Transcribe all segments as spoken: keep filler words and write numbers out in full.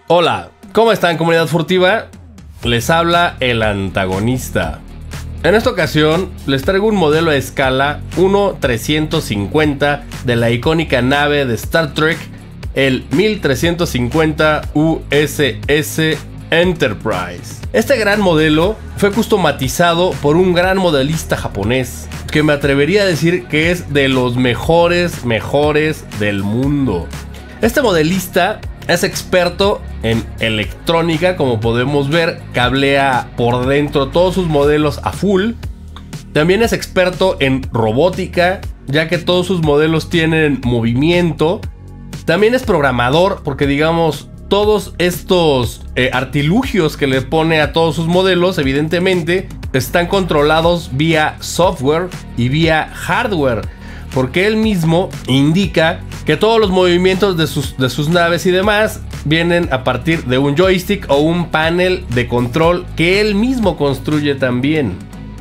Hola, ¿cómo están, comunidad furtiva? Les habla el antagonista. En esta ocasión les traigo un modelo a escala uno trescientos cincuenta de la icónica nave de Star Trek, el mil trescientos cincuenta U S S Enterprise. Este gran modelo fue customizado por un gran modelista japonés, que me atrevería a decir que es de los mejores, mejores del mundo. Este modelista es experto en electrónica, como podemos ver, cablea por dentro todos sus modelos a full. También es experto en robótica, ya que todos sus modelos tienen movimiento. También es programador, porque digamos, todos estos eh, artilugios que le pone a todos sus modelos, evidentemente, están controlados vía software y vía hardware, porque él mismo indica que todos los movimientos de sus, de sus naves y demás vienen a partir de un joystick o un panel de control que él mismo construye también.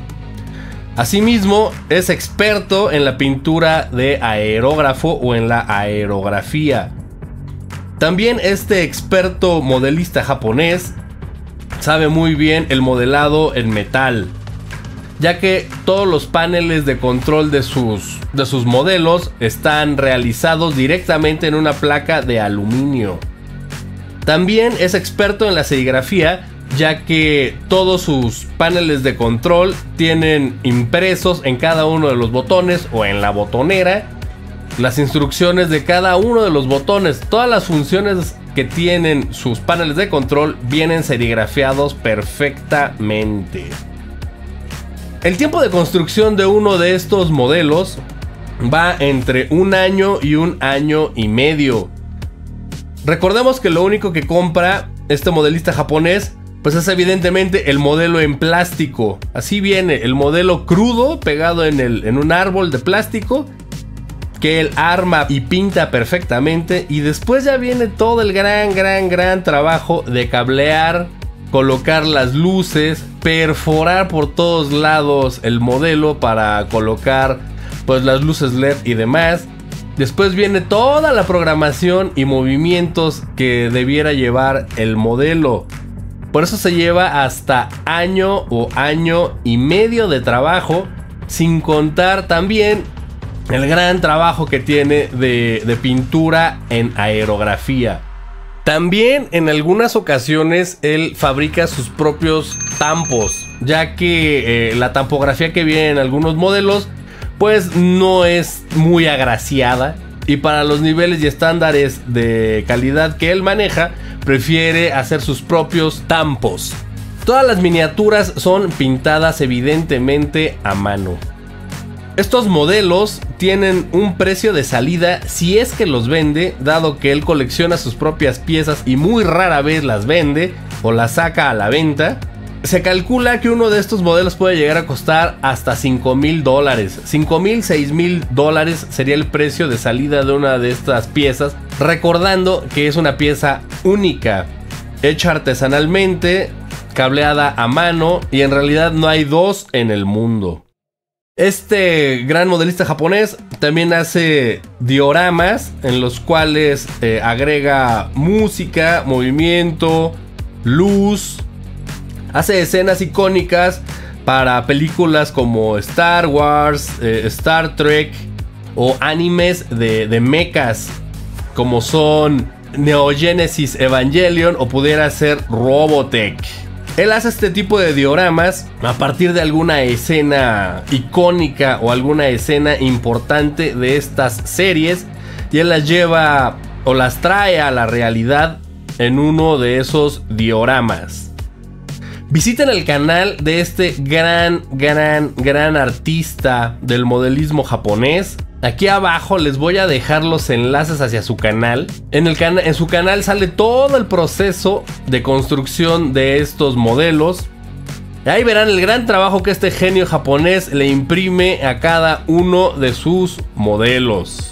Asimismo, es experto en la pintura de aerógrafo o en la aerografía. También este experto modelista japonés sabe muy bien el modelado en metal, ya que todos los paneles de control de sus, de sus modelos están realizados directamente en una placa de aluminio. También es experto en la serigrafía, ya que todos sus paneles de control tienen impresos en cada uno de los botones o en la botonera las instrucciones de cada uno de los botones. Todas las funciones que tienen sus paneles de control vienen serigrafiados perfectamente. El tiempo de construcción de uno de estos modelos va entre un año y un año y medio. Recordemos que lo único que compra este modelista japonés pues es evidentemente el modelo en plástico. Así viene el modelo crudo pegado en, el, en un árbol de plástico, que él arma y pinta perfectamente, y después ya viene todo el gran, gran, gran trabajo de cablear, colocar las luces, perforar por todos lados el modelo para colocar pues las luces L E D y demás. Después viene toda la programación y movimientos que debiera llevar el modelo. Por eso se lleva hasta año o año y medio de trabajo, sin contar también el gran trabajo que tiene de, de pintura en aerografía. También en algunas ocasiones él fabrica sus propios tampos, ya que eh, la tampografía que viene en algunos modelos pues no es muy agraciada, y para los niveles y estándares de calidad que él maneja, prefiere hacer sus propios tampos. Todas las miniaturas son pintadas evidentemente a mano. Estos modelos tienen un precio de salida si es que los vende, dado que él colecciona sus propias piezas y muy rara vez las vende o las saca a la venta. Se calcula que uno de estos modelos puede llegar a costar hasta cinco mil dólares. cinco mil, seis mil dólares sería el precio de salida de una de estas piezas, recordando que es una pieza única, hecha artesanalmente, cableada a mano, y en realidad no hay dos en el mundo. Este gran modelista japonés también hace dioramas en los cuales eh, agrega música, movimiento, luz. Hace escenas icónicas para películas como Star Wars, eh, Star Trek o animes de, de mechas, como son Neo Genesis Evangelion o pudiera ser Robotech. Él hace este tipo de dioramas a partir de alguna escena icónica o alguna escena importante de estas series, y él las lleva o las trae a la realidad en uno de esos dioramas. Visiten el canal de este gran, gran, gran artista del modelismo japonés. Aquí abajo les voy a dejar los enlaces hacia su canal. En, el cana- en su canal sale todo el proceso de construcción de estos modelos. Ahí verán el gran trabajo que este genio japonés le imprime a cada uno de sus modelos.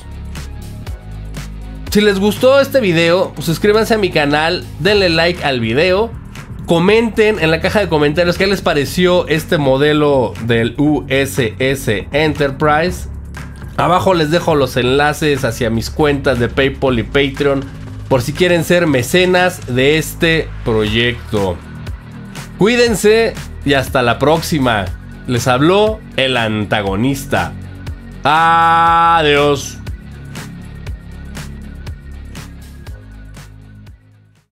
Si les gustó este video, pues suscríbanse a mi canal, denle like al video. Comenten en la caja de comentarios qué les pareció este modelo del U S S Enterprise. Abajo les dejo los enlaces hacia mis cuentas de PayPal y Patreon por si quieren ser mecenas de este proyecto. Cuídense y hasta la próxima. Les habló el antagonista. Adiós.